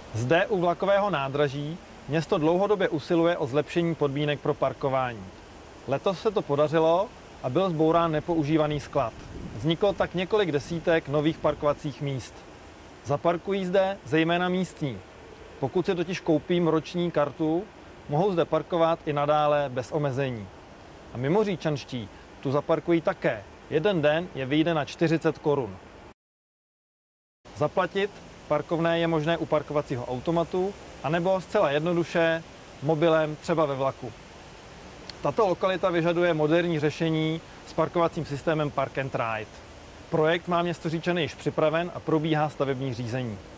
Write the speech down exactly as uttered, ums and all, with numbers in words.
Zde u vlakového nádraží město dlouhodobě usiluje o zlepšení podmínek pro parkování. Letos se to podařilo a byl zbourán nepoužívaný sklad. Vzniklo tak několik desítek nových parkovacích míst. Zaparkují zde zejména místní. Pokud si totiž koupím roční kartu, mohou zde parkovat i nadále bez omezení. A mimoříčanští tu zaparkují také. Jeden den je vyjde na čtyřicet korun. Zaplatit parkovné je možné u parkovacího automatu, anebo zcela jednoduše mobilem třeba ve vlaku. Tato lokalita vyžaduje moderní řešení s parkovacím systémem Park and Ride. Projekt má město Říčany již připraven a probíhá stavební řízení.